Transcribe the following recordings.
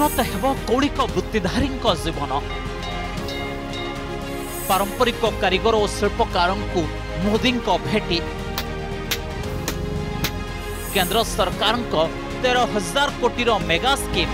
ଉନ୍नत हेब कौलिक वृत्तिधारी जीवन। पारंपरिक कारीगर और शिल्पकार मोदी भेटी केंद्र सरकार 13,000 कोटी मेगा स्कीम।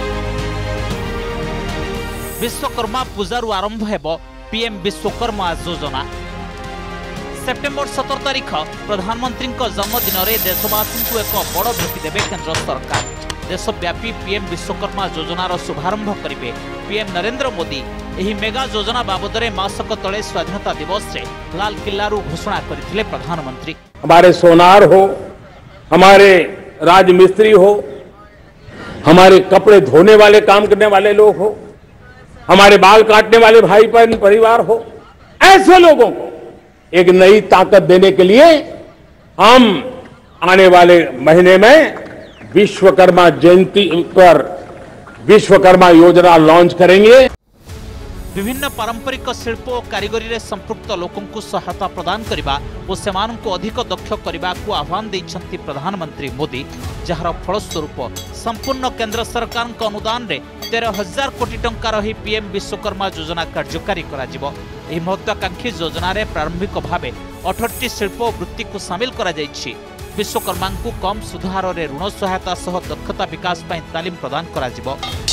विश्वकर्मा पूजारू आरंभ हेब पीएम विश्वकर्मा योजना। सेप्टेम्बर 17 तारिख प्रधानमंत्री जन्मदिन में देशवासी को एक बड़ भेटी देवे केंद्र सरकार। देशव्यापी पीएम विश्वकर्मा योजनार शुभारंभ करेंगे पीएम नरेंद्र मोदी। यही मेगा योजना बाबद मासक तले स्वाधीनता दिवस से लाल किल्ला घोषणा करथिले प्रधानमंत्री। हमारे सोनार हो, हमारे राजमिस्त्री हो, हमारे कपड़े धोने वाले काम करने वाले लोग हो, हमारे बाल काटने वाले भाई बहन परिवार हो, ऐसे लोगों को एक नई ताकत देने के लिए हम आने वाले महीने में विश्वकर्मा जयंती पर विश्वकर्मा योजना लॉन्च करेंगे। विभिन्न पारंपरिक शिल्प और कारीगरी रे संपृक्त लोकों को सहायता प्रदान करने और सेमानंको अधिक दक्ष करने को आह्वान देइछंती प्रधानमंत्री मोदी। जार फलस्वरूप संपूर्ण केंद्र सरकार अनुदान रे 13,000 कोटी टंका रही पीएम विश्वकर्मा योजना कार्यकारी करा जिवो। एही महत्वाकांक्षी योजना रे प्रारंभिक भावे 18टी शिल्प और वृत्ति को शामिल करा जाइछि। विश्वकर्मा को कम सुधार रे ऋण सहायता सह दक्षता विकास पई तालीम प्रदान करा जिवो।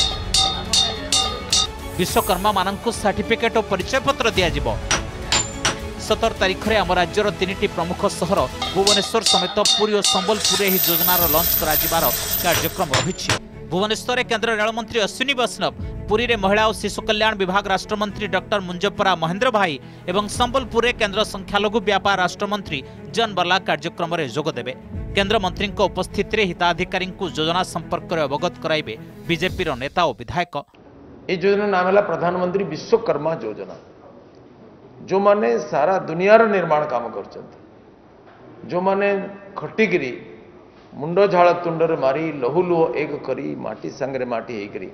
विश्वकर्मा मानक सर्टिफिकेट और परिचय पत्र दिया जिवो। 17 तारिख में आम राज्यर 3टी प्रमुख सहर भुवनेश्वर समेत पुरी और संबलपुर यह योजनार लॉन्च करार कार्यक्रम रही। भुवनेश्वर केंद्र रेलमंत्री अश्विनी वैष्णव, पुरी में महिला और शिशु कल्याण विभाग राष्ट्रमंत्री डॉक्टर मुंजपरा महेंद्र भाई और संबलपुर केंद्र संख्यालघु व्यापार राष्ट्रमंत्री जन बर्ला कार्यक्रम में जोगदेवे। केंद्र मंत्री उपस्थित हिताधिकारी योजना संपर्क में अवगत कराइबे बीजेपी नेता और विधायक। ये योजना नाम है प्रधानमंत्री विश्वकर्मा योजना। जो माने सारा दुनियार निर्माण काम कर, जो माने खटिकी मुंड झाड़ तुंडर मारी लहु लुह एक करी माटी सांगरे माटी हेकरी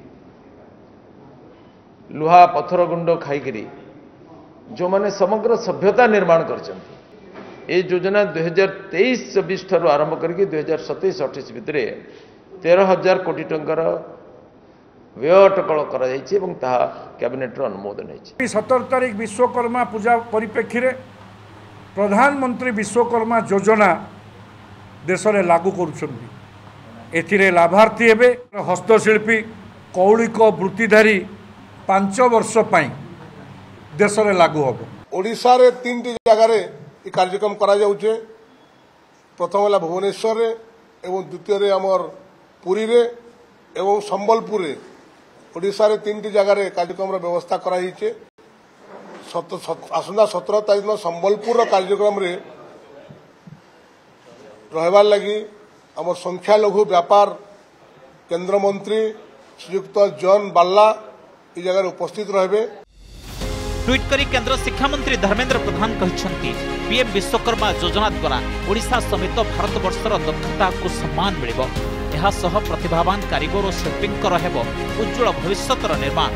लुहा पत्थर गुंड खाईकरी जो माने समग्र सभ्यता निर्माण कर। योजना 2023-24 ठार आरंभ करके 2027-28 भितर 13,000 कोटी टंकार व्यय अटकल कर कैबिनेट अनुमोदन है। 17 तारिख विश्वकर्मा पूजा परिप्रेक्षी प्रधानमंत्री विश्वकर्मा योजना देश में लागू करुँचे। लाभार्थी हेबे हस्तशिल्पी कौलिक वृत्तिधारी 5 वर्ष देश में लागू हम। ओडिशा रे 3टी जगह कार्यक्रम करा जाउछे। प्रथम है भुवनेश्वर एवं द्वितीय आमर पुरी रे एवं संबलपुर रे। ओडिशा रे 3टी जगह कार्यक्रम व्यवस्था कराई। आसंता 17 तारीख संबलपुर कार्यक्रम रे रहबार लगी आम संख्यालघु व्यापार केंद्र मंत्री श्रीयुक्त जन बाल्ला इस जगह उपस्थित रहे। ट्वीट करी केंद्र शिक्षा मंत्री धर्मेंद्र प्रधान कहते पीएम विश्वकर्मा योजना द्वारा ओडिशा समेत भारतवर्षर दक्षता को सम्मान मिलिबो। एहा सह प्रतिभावान कारीगर और शिल्पींकर हेबो उज्जवल भविष्यतर निर्माण।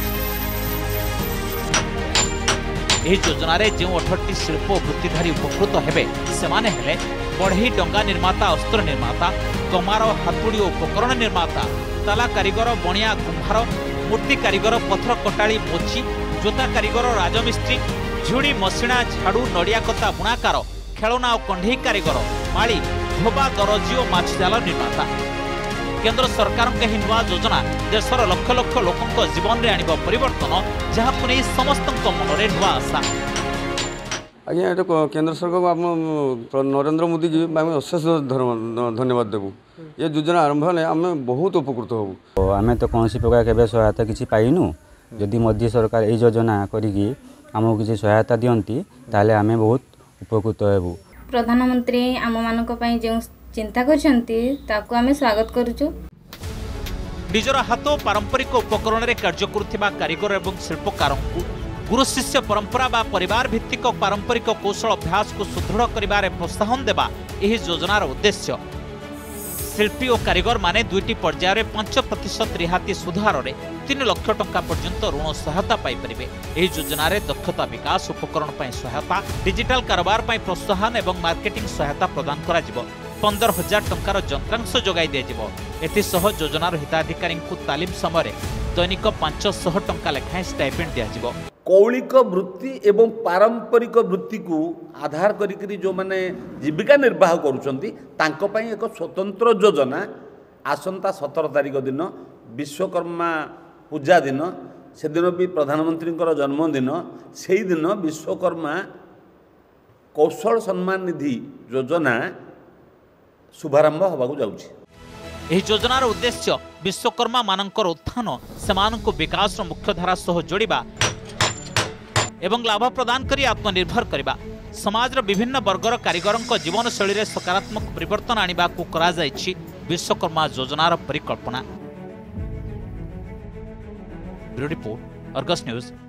एही योजना रे जो 18टी शिल्प वृत्तिधारी उपकृत हेबे सेमाने हेले बढ़ई डंगा निर्माता, अस्त्र निर्माता, कमार हातुड़ी उपकरण निर्माता, ताला कारीगर, बणिया कुंभार, मूर्ति कारीगर, पथर कटाड़ी मोची, जोता कारीगर, राजमिस्त्री, झुड़ी मसिणा, झाड़ू, नड़िया कता बुणाकार, खेलना और कंढई कारीगर, माली, धोबा, दरजी और माछजाल निर्माता। केंद्र सरकार के नुआ योजना देशर लक्ष लक्ष लोकों जीवन में आनिब परिवर्तन, जहां नहीं समस्त मन में नुआ आशा। आज्ञा ये केंद्र सरकार को नरेंद्र मोदी जी आम अशेष धन्यवाद देवु। ये योजना आरंभ है आम बहुत उपकृत हूँ। आम तो कौन प्रकार के सहायता किसी पाइनु। जदि मोदी सरकार ये योजना करिकी आमको किसी सहायता दियंती ताले आम बहुत उपकृत हेबु। प्रधानमंत्री आम मानक पई जो चिंता करछंती ताको आम स्वागत करूछु। निजर हाथ पारंपरिक उपकरण रे कार्य करुथिबा कारीगर एवं शिल्पकार गुरु शिष्य परंपरा बा परिवार भित्तिक पारंपरिक कौशल अभ्यास को सुदृढ़ करिबारे प्रोत्साहन देबा एही योजनार उद्देश्य। शिल्पी और कारीगर माने 2टी पर्यायर 5% रिहाती सुधार रे 3 लाख टंका पर्यंत ऋण सहायता पाई परिबे। एही योजना रे दक्षता विकास, उपकरण पई सहायता, डिजिटल कारोबार पई प्रोत्साहन एवं मार्केटिंग सहायता प्रदान करा जिवो। 15,000 टंकार यंत्रांश जोगाई दिया। एसह योजनार हिताधिकारी तालीम समय दैनिक 500 टंका लेखाएं स्टाइपेंड दिया। कौलिक वृत्ति एवं पारंपरिक वृत्ति को आधार करी जो माने जीविका निर्वाह करुछंती तांको पई एक स्वतंत्र योजना आसंता 17 तारिख दिन विश्वकर्मा पूजा दिन से दिन भी प्रधानमंत्री जन्मदिन से दिन विश्वकर्मा कौशल सम्मान निधि योजना शुभारंभ होबाकू जाउछि। एही योजनार उद्देश्य विश्वकर्मा मानकर उत्थान सेमानंको विकास मुख्यधारा सह जोड़िबा एवं लाभ प्रदान करी आत्मनिर्भर करबा। समाजर विभिन्न वर्गर कारीगरंको जीवनशैली रे सकारात्मक परिवर्तन आनिबा को करा जायछि विश्वकर्मा योजनार परिकल्पना। Bureau report, Argus news.